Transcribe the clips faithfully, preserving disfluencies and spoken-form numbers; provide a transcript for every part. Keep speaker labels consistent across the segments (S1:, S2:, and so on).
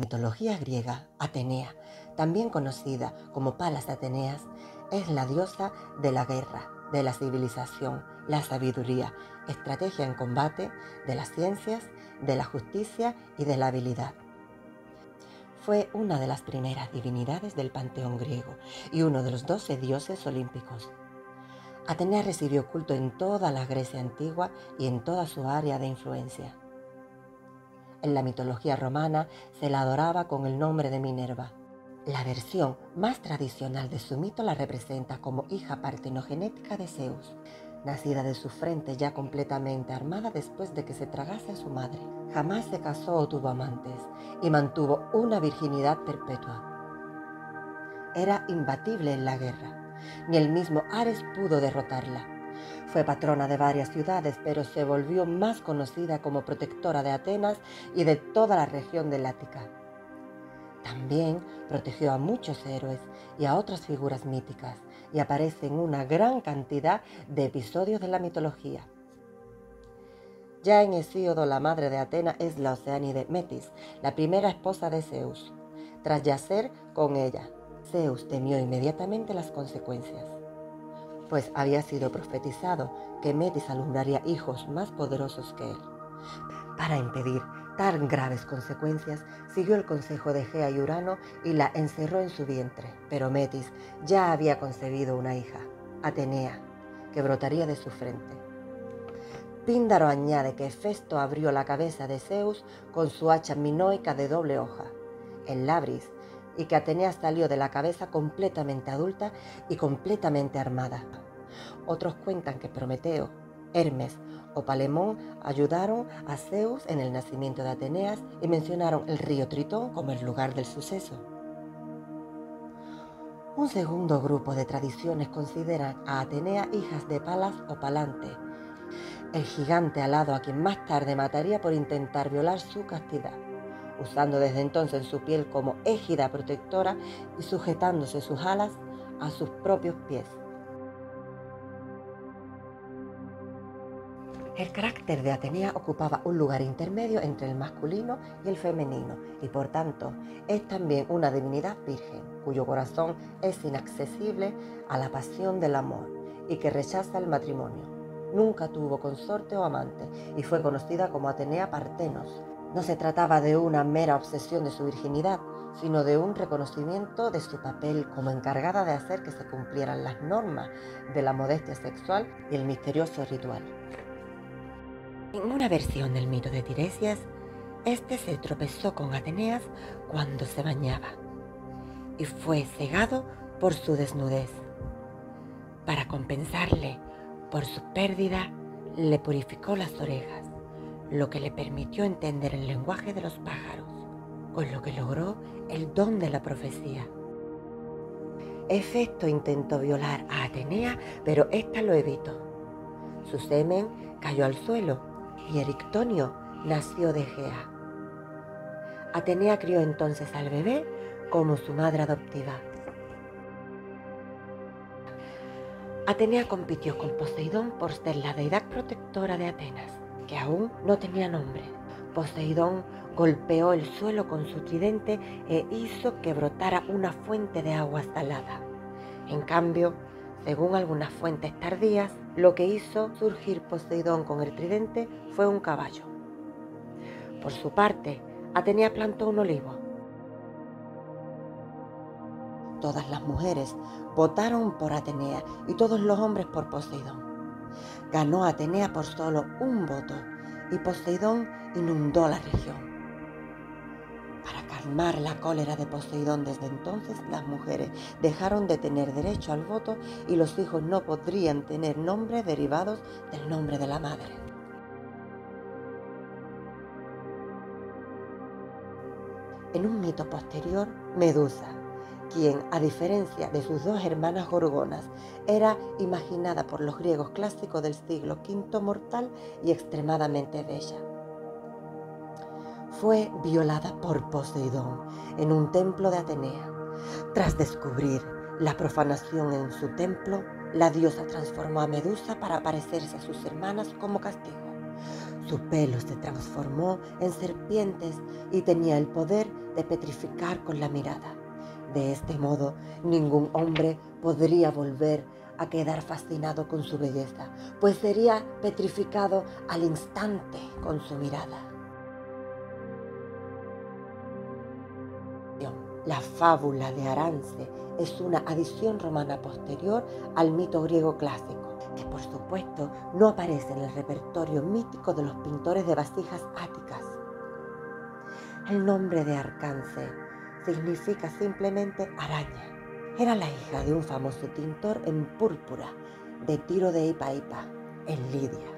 S1: mitología griega, Atenea, también conocida como Palas Ateneas, es la diosa de la guerra, de la civilización, la sabiduría, estrategia en combate, de las ciencias, de la justicia y de la habilidad. Fue una de las primeras divinidades del panteón griego y uno de los doce dioses olímpicos. Atenea recibió culto en toda la Grecia antigua y en toda su área de influencia. En la mitología romana se la adoraba con el nombre de Minerva. La versión más tradicional de su mito la representa como hija partenogenética de Zeus, nacida de su frente ya completamente armada después de que se tragase a su madre. Jamás se casó o tuvo amantes y mantuvo una virginidad perpetua. Era imbatible en la guerra. Ni el mismo Ares pudo derrotarla. Fue patrona de varias ciudades, pero se volvió más conocida como protectora de Atenas y de toda la región del Ática. También protegió a muchos héroes y a otras figuras míticas, y aparece en una gran cantidad de episodios de la mitología. Ya en Hesíodo, la madre de Atenas es la Oceánide Metis, la primera esposa de Zeus. Tras yacer con ella, Zeus temió inmediatamente las consecuencias, pues había sido profetizado que Metis alumbraría hijos más poderosos que él. Para impedir tan graves consecuencias, siguió el consejo de Gea y Urano y la encerró en su vientre. Pero Metis ya había concebido una hija, Atenea, que brotaría de su frente. Píndaro añade que Hefesto abrió la cabeza de Zeus con su hacha minoica de doble hoja, el labris, y que Atenea salió de la cabeza completamente adulta y completamente armada. Otros cuentan que Prometeo, Hermes o Palemón ayudaron a Zeus en el nacimiento de Ateneas y mencionaron el río Tritón como el lugar del suceso. Un segundo grupo de tradiciones consideran a Atenea hijas de Palas o Palante, el gigante alado a quien más tarde mataría por intentar violar su castidad, usando desde entonces su piel como égida protectora y sujetándose sus alas a sus propios pies. El carácter de Atenea ocupaba un lugar intermedio entre el masculino y el femenino y por tanto es también una divinidad virgen, cuyo corazón es inaccesible a la pasión del amor y que rechaza el matrimonio. Nunca tuvo consorte o amante y fue conocida como Atenea Partenos. No se trataba de una mera obsesión de su virginidad, sino de un reconocimiento de su papel como encargada de hacer que se cumplieran las normas de la modestia sexual y el misterioso ritual. En una versión del mito de Tiresias, este se tropezó con Ateneas cuando se bañaba y fue cegado por su desnudez. Para compensarle por su pérdida, le purificó las orejas, lo que le permitió entender el lenguaje de los pájaros, con lo que logró el don de la profecía. Hefesto intentó violar a Atenea, pero ésta lo evitó. Su semen cayó al suelo y Erictonio nació de Gea. Atenea crió entonces al bebé como su madre adoptiva. Atenea compitió con Poseidón por ser la deidad protectora de Atenas, que aún no tenía nombre. Poseidón golpeó el suelo con su tridente e hizo que brotara una fuente de agua salada. En cambio, según algunas fuentes tardías, lo que hizo surgir Poseidón con el tridente fue un caballo. Por su parte, Atenea plantó un olivo. Todas las mujeres votaron por Atenea y todos los hombres por Poseidón. Ganó Atenea por solo un voto y Poseidón inundó la región. Para calmar la cólera de Poseidón, desde entonces las mujeres dejaron de tener derecho al voto y los hijos no podrían tener nombres derivados del nombre de la madre. En un mito posterior, Medusa, quien, a diferencia de sus dos hermanas gorgonas, era imaginada por los griegos clásicos del siglo quinto mortal y extremadamente bella, fue violada por Poseidón en un templo de Atenea. Tras descubrir la profanación en su templo, la diosa transformó a Medusa para parecerse a sus hermanas como castigo. Su pelo se transformó en serpientes y tenía el poder de petrificar con la mirada. De este modo, ningún hombre podría volver a quedar fascinado con su belleza, pues sería petrificado al instante con su mirada. La fábula de Arance es una adición romana posterior al mito griego clásico, que por supuesto no aparece en el repertorio mítico de los pintores de vasijas áticas. El nombre de Arcance significa simplemente araña. Era la hija de un famoso tintor en púrpura de Tiro de Hipaipa, en Lidia.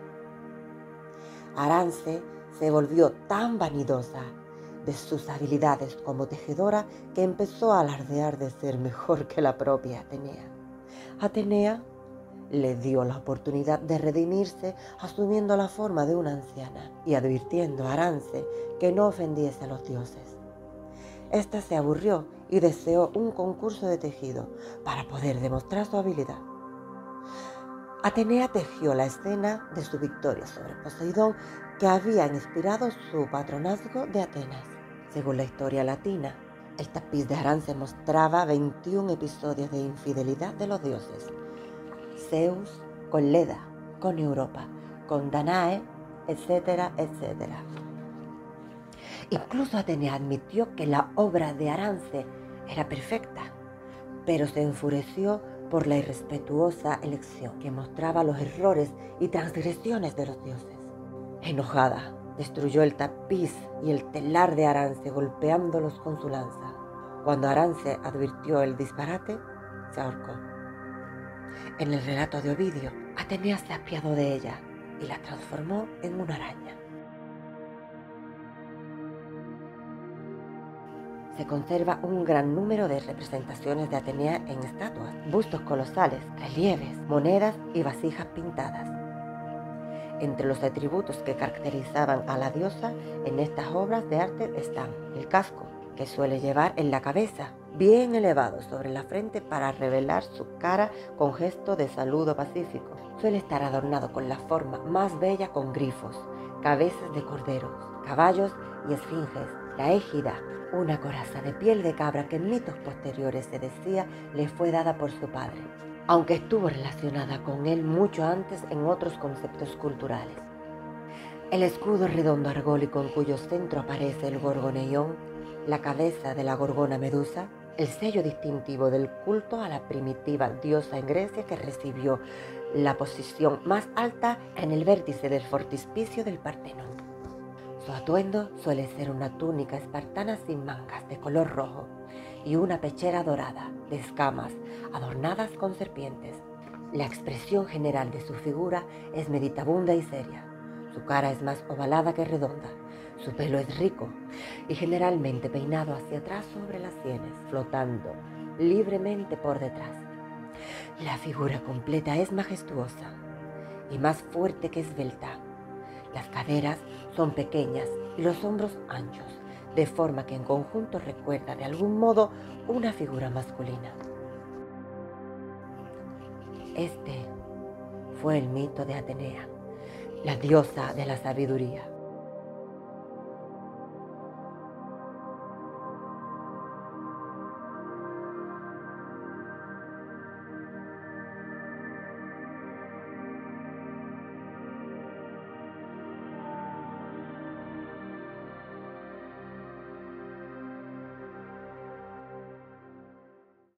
S1: Arance se volvió tan vanidosa de sus habilidades como tejedora que empezó a alardear de ser mejor que la propia Atenea. Atenea le dio la oportunidad de redimirse asumiendo la forma de una anciana y advirtiendo a Arance que no ofendiese a los dioses. Esta se aburrió y deseó un concurso de tejido para poder demostrar su habilidad. Atenea tejió la escena de su victoria sobre Poseidón, que había inspirado su patronazgo de Atenas. Según la historia latina, el tapiz de Arance mostraba veintiún episodios de infidelidad de los dioses. Zeus con Leda, con Europa, con Danae, etcétera, etcétera. Incluso Atenea admitió que la obra de Arance era perfecta, pero se enfureció por la irrespetuosa elección que mostraba los errores y transgresiones de los dioses. Enojada, destruyó el tapiz y el telar de Arance golpeándolos con su lanza. Cuando Arance advirtió el disparate, se ahorcó. En el relato de Ovidio, Atenea se apiadó de ella y la transformó en una araña. Se conserva un gran número de representaciones de Atenea en estatuas, bustos colosales, relieves, monedas y vasijas pintadas. Entre los atributos que caracterizaban a la diosa en estas obras de arte están el casco, que suele llevar en la cabeza, bien elevado sobre la frente para revelar su cara con gesto de saludo pacífico. Suele estar adornado con la forma más bella con grifos, cabezas de corderos, caballos y esfinges. La égida, una coraza de piel de cabra que en mitos posteriores se decía le fue dada por su padre, aunque estuvo relacionada con él mucho antes en otros conceptos culturales. El escudo redondo argólico en cuyo centro aparece el gorgoneión, la cabeza de la gorgona Medusa, el sello distintivo del culto a la primitiva diosa en Grecia que recibió la posición más alta en el vértice del fortispicio del Partenón. Su atuendo suele ser una túnica espartana sin mangas de color rojo y una pechera dorada de escamas adornadas con serpientes. La expresión general de su figura es meditabunda y seria. Su cara es más ovalada que redonda. Su pelo es rico y generalmente peinado hacia atrás sobre las sienes, flotando libremente por detrás. La figura completa es majestuosa y más fuerte que esbelta. Las caderas son pequeñas y los hombros anchos, de forma que en conjunto recuerda de algún modo una figura masculina. Este fue el mito de Atenea, la diosa de la sabiduría.